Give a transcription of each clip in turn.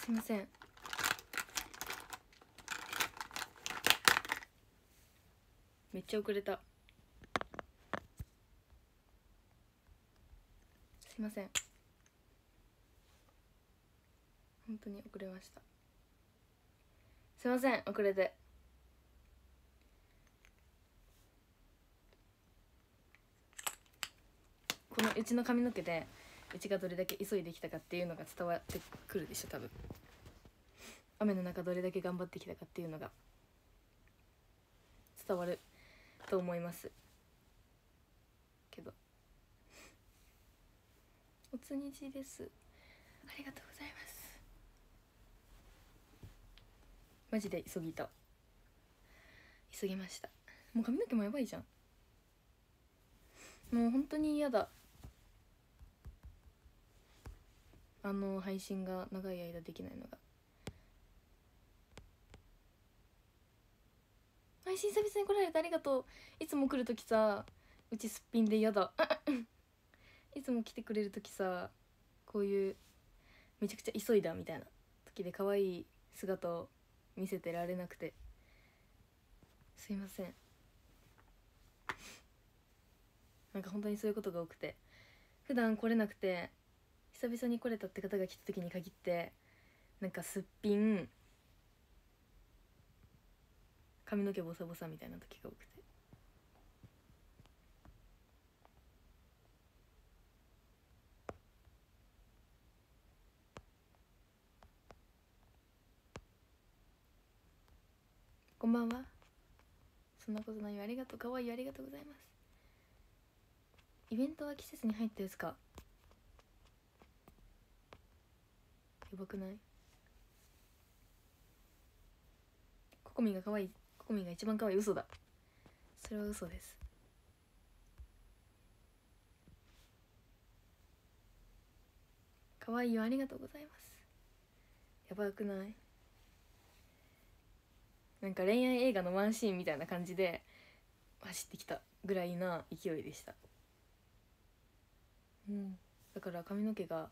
いません。めっちゃ遅れた。すいません、本当に遅れました。すいません、遅れて。このうちの髪の毛でうちがどれだけ急いできたかっていうのが伝わってくるでしょ多分。雨の中どれだけ頑張ってきたかっていうのが伝わると思いますけど。おつにじです、ありがとうございます。マジで急ぎました。もう髪の毛もやばいじゃん。もう本当に嫌だ、配信が長い間できないのが。配信久々に来られてありがとう。いつも来るときさ、うちすっぴんで嫌だいつも来てくれるときさ、こういうめちゃくちゃ急いだみたいな時で可愛い姿を見せてられなくてすいません。なんか本当にそういうことが多くて、普段来れなくて久々に来れたって方が来た時に限ってなんかすっぴん髪の毛ボサボサみたいな時が多くて、こんばんは。そんなことないよ、ありがとう。かわいい、ありがとうございます。イベントは季節に入ったやつか。やばくない？ココミが可愛い、ココミが一番可愛い。嘘だ、それは嘘です。可愛いよ、ありがとうございます。やばくない？なんか恋愛映画のワンシーンみたいな感じで走ってきたぐらいな勢いでした。だから髪の毛が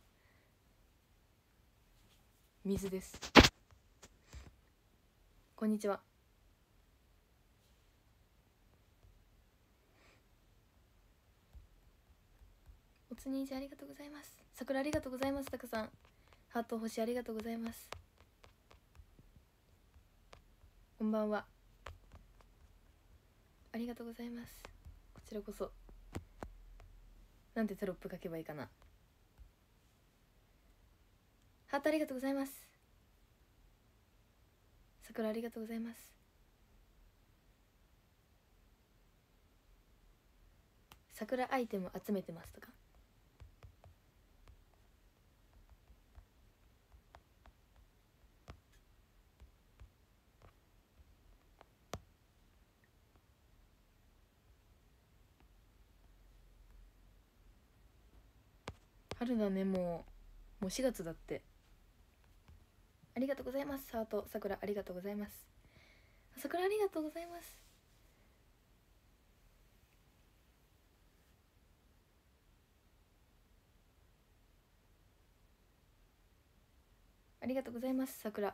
水です。こんにちは。おつにいじありがとうございます。桜ありがとうございます。たくさんハート星ありがとうございます。こんばんは、ありがとうございます。こちらこそ。なんてテロップ書けばいいかな。ハートありがとうございます。桜ありがとうございます。桜アイテム集めてますとか。春だね、もう4月だって。ありがとうございます。ハート桜ありがとうございます。桜ありがとうございます。ありがとうございます。桜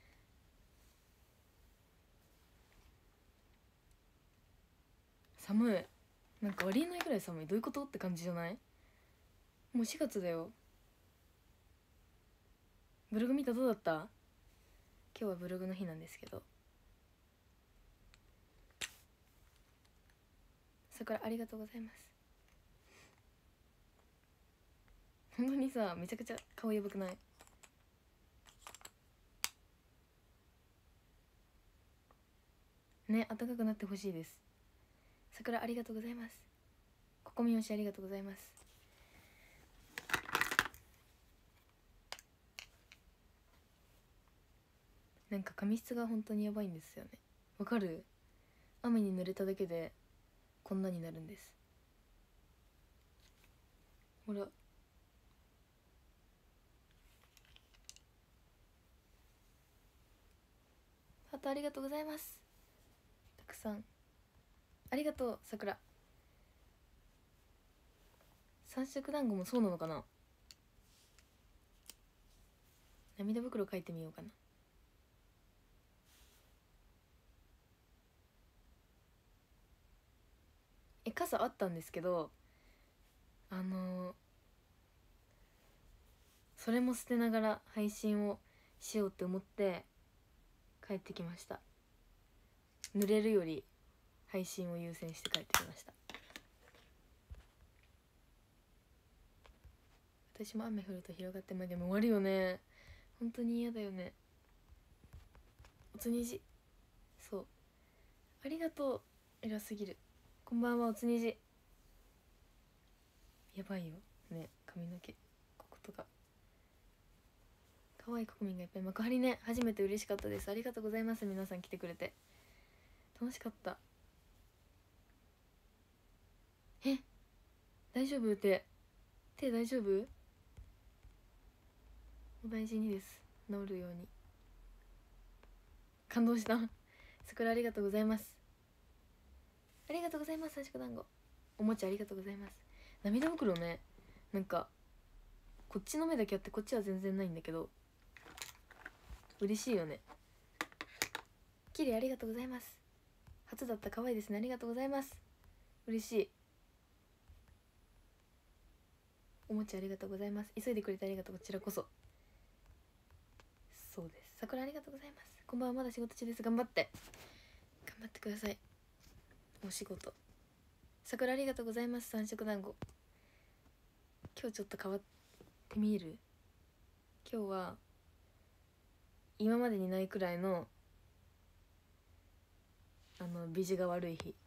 寒い、なんかありえないくらい寒い。どういうことって感じじゃない？もう4月だよ。ブログ見た？どうだった？今日はブログの日なんですけど。桜ありがとうございます。本当にさ、めちゃくちゃ顔やばくない？ね、暖かくなってほしいです。桜ありがとうございます。ここみよしありがとうございます。なんか髪質が本当にやばいんですよね。わかる？雨に濡れただけでこんなになるんです。ほら、ハートありがとうございます。たくさんありがとう。桜三色団子もそうなのかな。 涙袋書いてみようかな。傘あったんですけど、それも捨てながら配信をしようって思って帰ってきました。濡れるより配信を優先して帰ってきました。私も雨降ると広がってでも終わるよね。本当に嫌だよね。おつにじ、そう、ありがとう。偉すぎる。こんばんは、おつにじ。やばいよね、髪の毛こことか可愛い国民がいっぱい。幕張ね、初めて嬉しかったです。ありがとうございます。皆さん来てくれて楽しかった。大丈夫？手大丈夫？お大事にです。治るように。感動した。桜ありがとうございます。ありがとうございます。三色団子おもちゃありがとうございます。涙袋ね、なんかこっちの目だけあってこっちは全然ないんだけど嬉しいよね。キリありがとうございます。初だった可愛いですね。ありがとうございます。嬉しい。おもちゃありがとうございます。急いでくれてありがとう。こちらこそ。そうです。桜ありがとうございます。こんばんは。まだ仕事中です。頑張ってください。お仕事。桜ありがとうございます。三色団子今日ちょっと変わって見える。今日は今までにないくらいの美女が悪い日。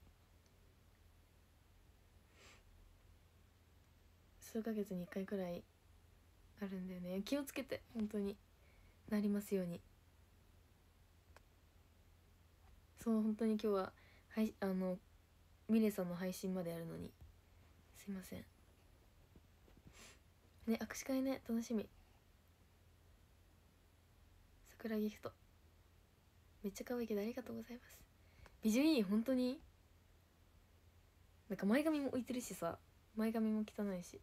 数ヶ月に1回くらいあるんだよね。気をつけて本当になりますように。そう、本当に今日はミレさんの配信までやるのにすいませんね。握手会ね、楽しみ。桜ギフトめっちゃ可愛いけどありがとうございます。美女いい。本当になんか前髪も浮いてるしさ、前髪も汚いし。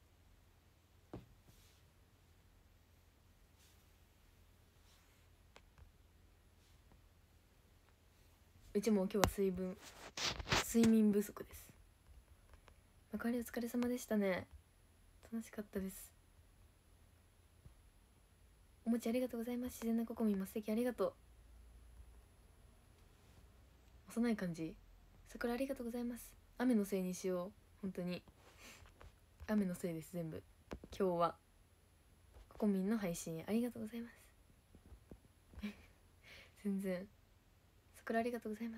うちも今日は睡眠不足です。幕張お疲れ様でしたね。楽しかったです。おもちありがとうございます。自然なココミンも素敵、ありがとう。幼い感じ。桜ありがとうございます。雨のせいにしよう。本当に雨のせいです全部。今日はココミンの配信ありがとうございます全然。桜ありがとうございます。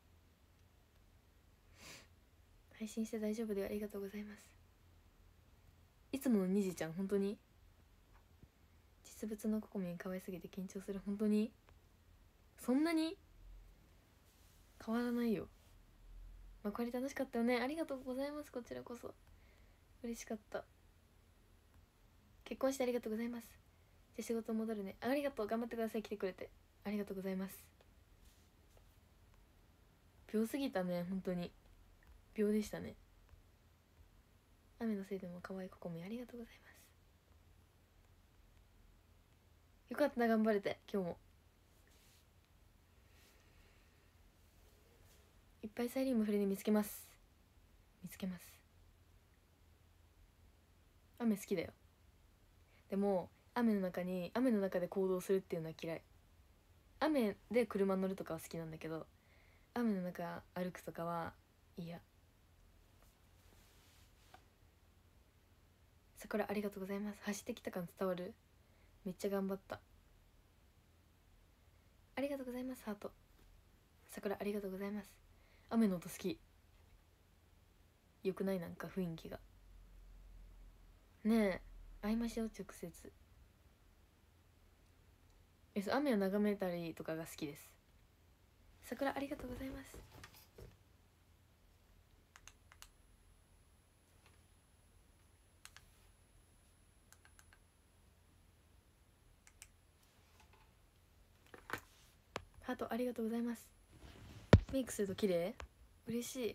配信して大丈夫でありがとうございます。いつものにじちゃん本当に実物のココミン可愛すぎて緊張する。本当にそんなに変わらないよ。幕張楽しかったよね。ありがとうございます。こちらこそ嬉しかった。結婚してありがとうございます。じゃあ仕事戻るね。ありがとう。頑張ってください。来てくれてありがとうございます。秒すぎたね。本当に秒でしたね。雨のせいでも可愛いココミンありがとうございます。よかったな、頑張れて。今日もいっぱいサイリウムフレで見つけます。雨好きだよ。でも雨の中で行動するっていうのは嫌い。雨で車乗るとかは好きなんだけど、雨の中歩くとかは嫌。桜ありがとうございます。走ってきた感伝わる。めっちゃ頑張った。ありがとうございます。ハート。桜ありがとうございます。雨の音好き。よくない？なんか雰囲気がね。え会いましょう直接。雨を眺めたりとかが好きです。桜ありがとうございます。ハートありがとうございます。メイクすると綺麗。嬉しい。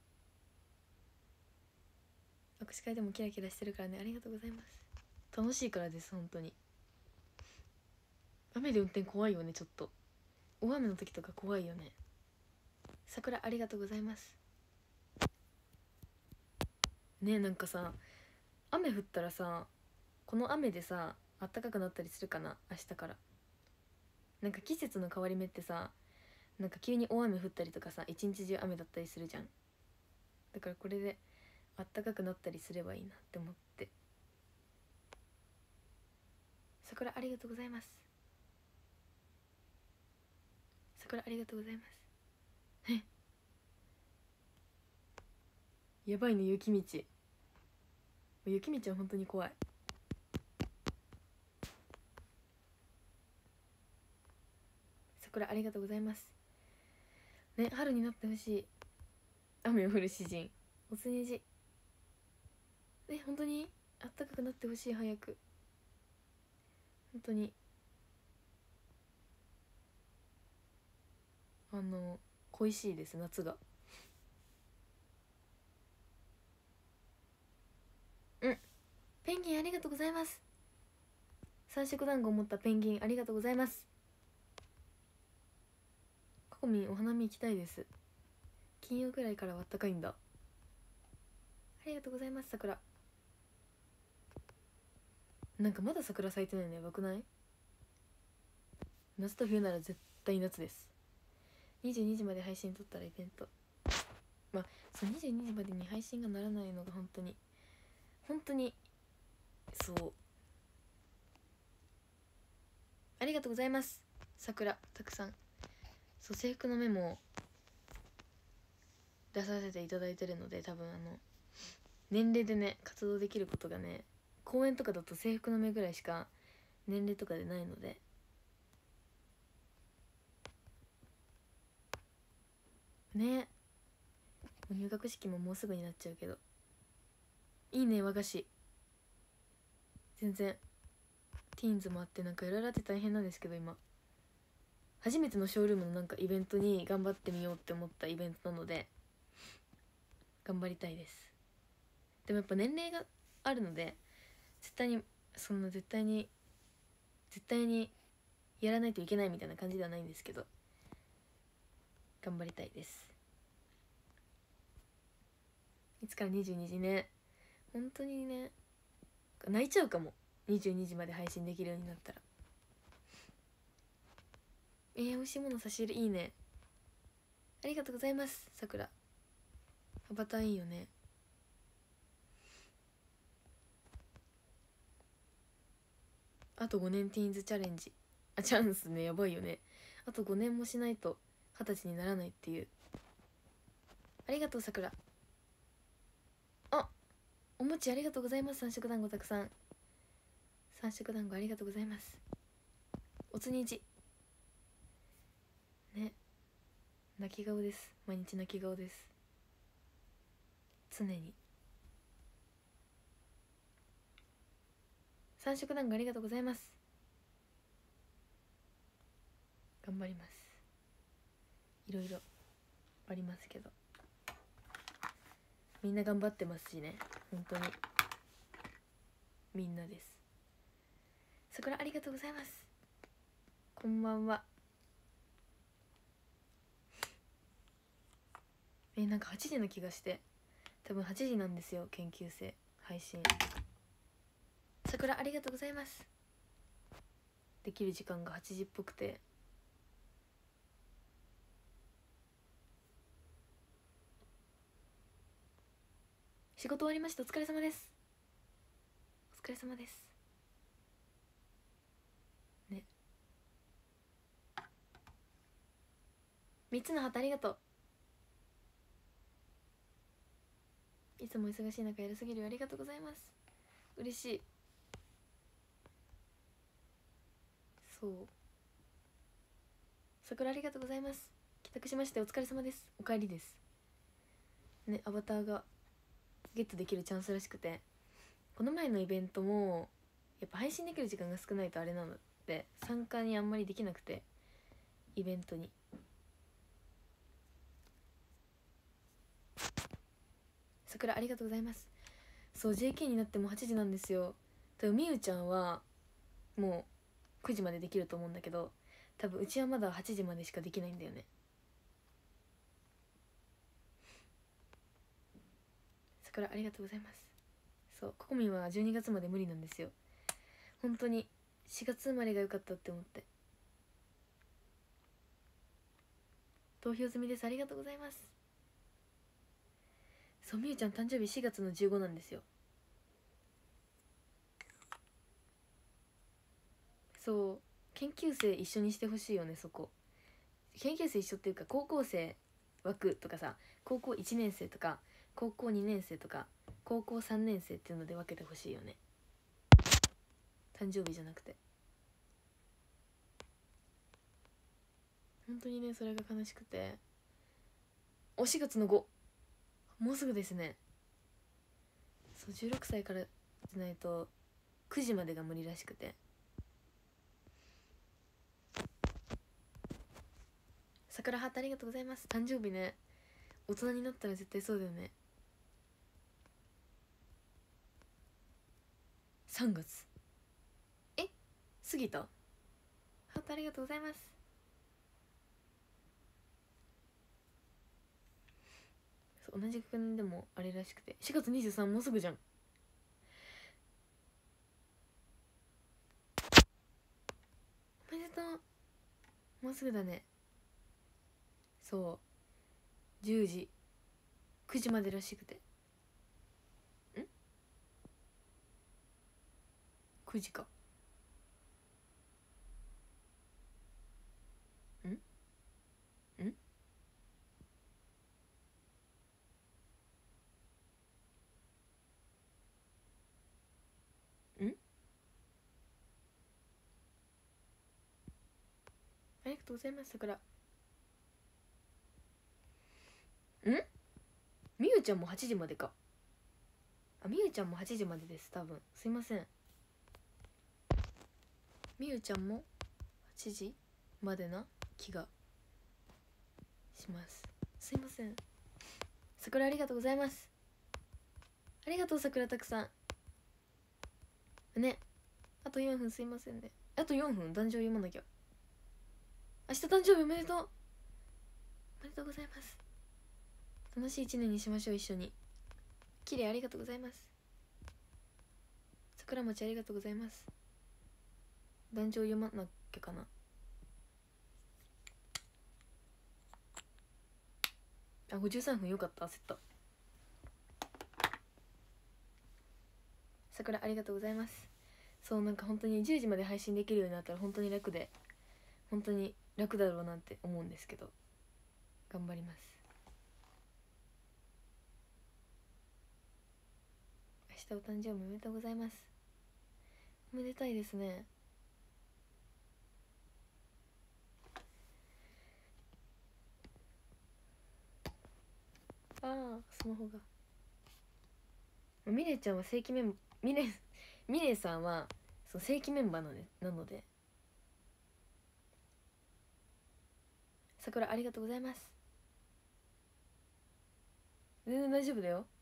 握手会でもキラキラしてるからね。ありがとうございます。楽しいからです本当に。 雨で運転怖いよね。ちょっと大雨の時とか怖いよね。桜ありがとうございますね。なんかさ、雨降ったらさ、この雨でさあったかくなったりするかな、明日から。なんか季節の変わり目ってさ、なんか急に大雨降ったりとかさ、一日中雨だったりするじゃん。だからこれであったかくなったりすればいいなって思って。桜ありがとうございます。桜ありがとうございます。やばいね、雪道。雪道は本当に怖い。桜ありがとうございますね。春になってほしい。雨を降る詩人おつねじね。本当にあったかくなってほしい、早く。本当に恋しいです、夏が。ペンギンありがとうございます。三色団子を持ったペンギンありがとうございます。ココミンお花見行きたいです。金曜くらいからはあったかいんだ。ありがとうございます。桜なんかまだ桜咲いてないのやばくない？夏と冬なら絶対夏です。22時まで配信撮ったらイベント。まあそう、22時までに配信がならないのが本当にそう。ありがとうございます。桜たくさん。そう、制服のメモ出させていただいてるので、多分年齢でね活動できることがね、公演とかだと制服の目ぐらいしか年齢とかでないので。ね、入学式ももうすぐになっちゃうけど。いいね、和菓子。全然ティーンズもあって、なんかいろいろあって大変なんですけど、今初めてのショールームのなんかイベントに頑張ってみようって思ったイベントなので頑張りたいです。でもやっぱ年齢があるので、絶対にやらないといけないみたいな感じではないんですけど、頑張りたいです。いつから22時ね。本当にね、泣いちゃうかも、22時まで配信できるようになったら。美味しいもの差し入れいいね。ありがとうございます。桜アバターいいよね。あと5年ティーンズチャレンジ、チャンスね。やばいよね。あと5年もしないと20歳にならないっていう。ありがとう桜。お餅ありがとうございます。三色団子たくさん。三色団子ありがとうございます。おつにじね、泣き顔です。毎日泣き顔です、常に。三色団子ありがとうございます。頑張ります。いろいろありますけど、みんな頑張ってますしね。本当にみんなです。桜ありがとうございます。こんばんは。なんか8時の気がして、多分8時なんですよ、研究生配信。桜ありがとうございます。できる時間が8時っぽくて、仕事終わりました。お疲れ様です。お疲れ様ですね。3つの旗ありがとう。いつも忙しい中偉すぎるよ。ありがとうございます。嬉しい。そう、桜ありがとうございます。帰宅しまして、お疲れ様です。お帰りですね。アバターがゲットできるチャンスらしくて、この前のイベントもやっぱ配信できる時間が少ないとあれなので参加にあんまりできなくて、イベントに。桜ありがとうございます。そう、 JK になっても8時なんですよ。多分みゆちゃんはもう 9時までできると思うんだけど、多分うちはまだ8時までしかできないんだよね。桜ありがとうございます。そう、ココミンは12月まで無理なんですよ。本当に4月生まれが良かったって思って。投票済みです。ありがとうございます。そう、みゆちゃん誕生日4月の15なんですよ。そう、研究生一緒にしてほしいよね。そこ研究生一緒っていうか、高校生枠とかさ、高校1年生とか高校2年生とか高校3年生っていうので分けてほしいよね。誕生日じゃなくて。本当にね、それが悲しくて。4月の5、もうすぐですね。そう、16歳からじゃないと9時までが無理らしくて。桜ハートありがとうございます。誕生日ね、大人になったら絶対そうだよね。3月、過ぎた。ハートありがとうございます。そう、同じ学年でもあれらしくて、4月23、もうすぐじゃん。おめでとう。もうすぐだね。そう、10時9時までらしくて。9時か。ありがとうございます。桜みゆちゃんも8時までか。みゆちゃんも8時までです。多分すいません。みゆちゃんも8時までな気がします。すいません。桜ありがとうございます。ありがとう桜たくさんね。あと4分、すいませんね。あと4分、壇上読まなきゃ。明日誕生日おめでとう。おめでとうございます。楽しい1年にしましょう、一緒に。きれいありがとうございます。桜餅ありがとうございます。壇上読まなきゃかな。あ、53分よかった。焦った。桜ありがとうございます。そう、なんか本当に10時まで配信できるようになったら本当に楽で、本当に楽だろうなって思うんですけど、頑張ります。明日お誕生日おめでとうございます。おめでたいですね。ああ、スマホが。ミレイちゃんは正規メンミレイさんはそう正規メンバーなので。桜ありがとうございます。全然大丈夫だよ、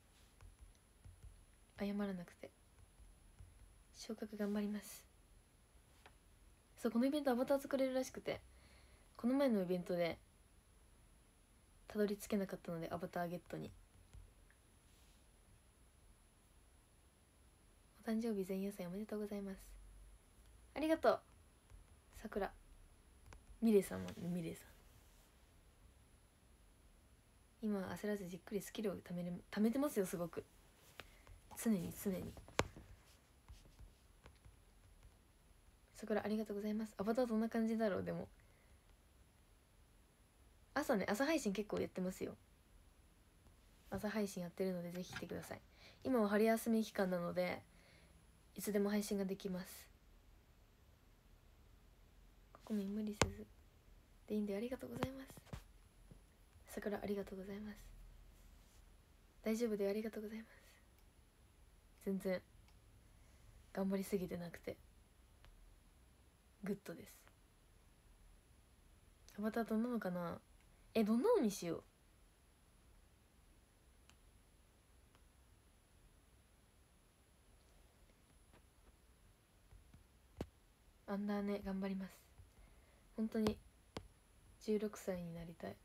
謝らなくて。昇格頑張ります。そう、このイベントアバター作れるらしくて、この前のイベントでたどり着けなかったので、アバターゲットに。お誕生日前夜祭おめでとうございます。ありがとう桜。ミレイさんもミレイさん、今は焦らずじっくりスキルを貯めてますよ。すごく常に。桜ありがとうございます。アバターどんな感じだろう。でも朝配信結構やってますよ。朝配信やってるのでぜひ来てください。今は春休み期間なのでいつでも配信ができます。ここみ無理せずでいいんでありがとうございます。桜ありがとうございます。大丈夫でありがとうございます。全然頑張りすぎてなくてグッドです。アバターどんなのかな。どんなのにしよう。 アンダーね、頑張ります。本当に16歳になりたい。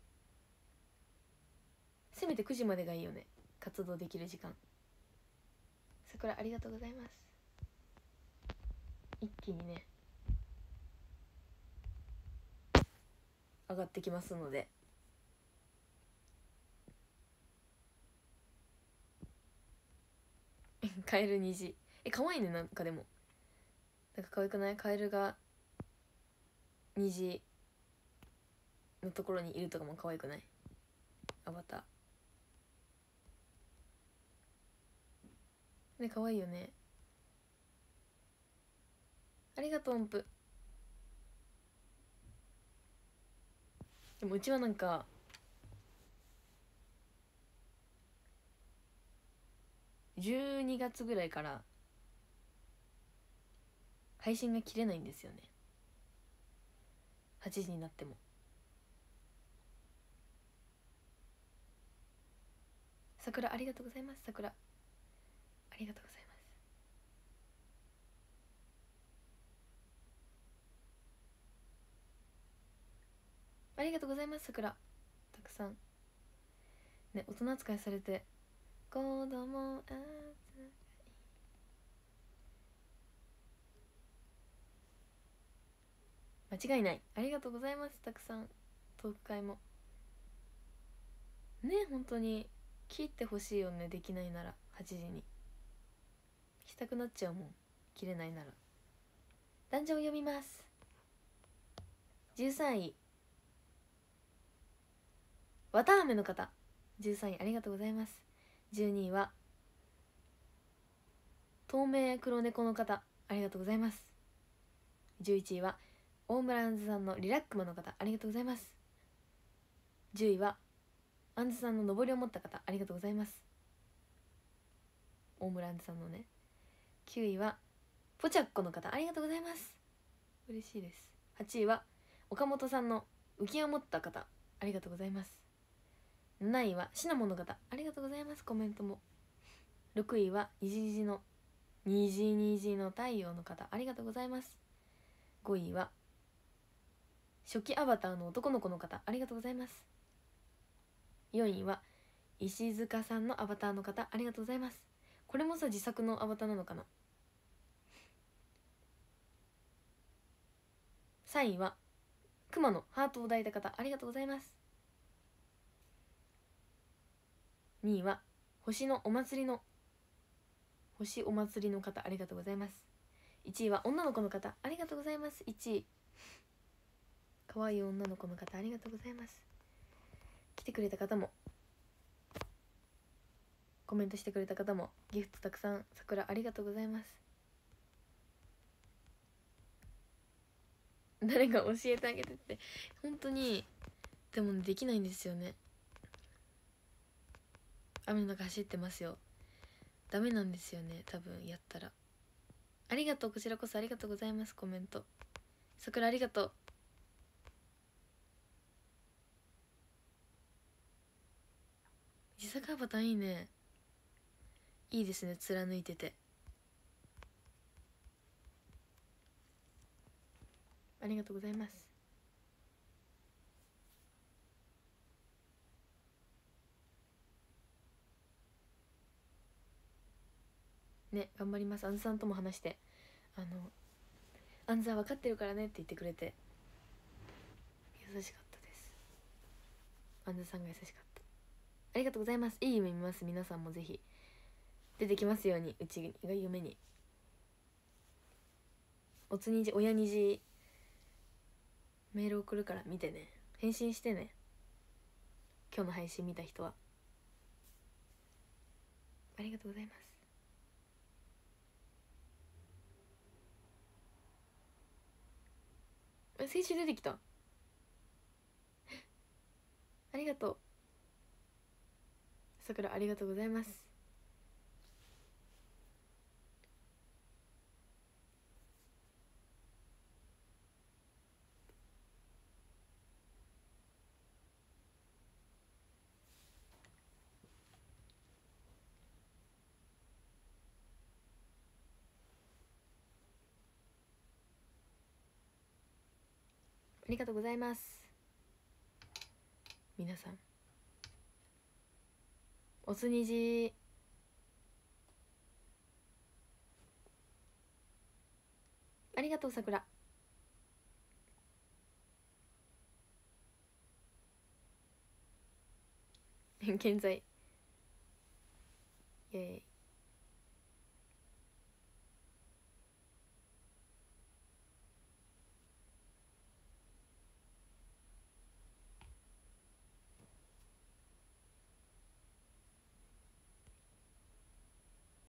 せめて9時までがいいよね、活動できる時間。桜ありがとうございます。一気にね上がってきますので、カエル虹、可愛いね。なんかでもなんか可愛くない？カエルが虹のところにいるとかも可愛くない？アバターね、可愛いよね。ありがとう音符。でもうちはなんか12月ぐらいから配信が切れないんですよね、8時になっても。桜ありがとうございます。桜ありがとうございます。ありがとうございます。桜たくさんね、大人扱いされて子供扱い間違いない。ありがとうございます。たくさんトーク会もね、本当に切ってほしいよね。できないなら8時に来たくなっちゃうもん、切れないなら。男女を読みます。13位わたあめの方、13位ありがとうございます。12位は透明黒猫の方、ありがとうございます。11位は大村あんずさんのリラックマの方、ありがとうございます。10位はあんずさんののぼりを持った方、ありがとうございます。大村あんずさんのね。9位はポチャッコの方、ありがとうございます。嬉しいです。8位は岡本さんの浮き輪を持った方、ありがとうございます。7位はシナモンの方、ありがとうございます。コメントも。6位は虹の太陽の方、ありがとうございます。5位は初期アバターの男の子の方、ありがとうございます。4位は石塚さんのアバターの方、ありがとうございます。これもさ、自作のアバターなのかな。3位は熊のハートを抱いた方、ありがとうございます。2位は星お祭りの方、ありがとうございます。1位は女の子の方、ありがとうございます。1位かわいい女の子の方、ありがとうございます。来てくれた方もコメントしてくれた方もギフトたくさん、桜ありがとうございます。誰が教えてあげてって、本当にでも、ね、できないんですよね。雨の中走ってますよ。ダメなんですよね、多分やったら。ありがとう、こちらこそありがとうございます。コメント桜ありがとう。自作アバターいいね。いいですね、貫いてて。ありがとうございます。ね、頑張ります。あんずさんとも話して、あんずは分かってるからねって言ってくれて優しかったです。あんずさんが優しかった。ありがとうございます。いい夢見ます。皆さんもぜひ出てきますように、うちが夢に。おつにじ親にじメール送るから見てね、返信してね。今日の配信見た人はありがとうございます。先週出てきた。ありがとうさくら、ありがとうございます。 りがとうございます。皆さんおつにじありがとう。さくら現在イエーイ。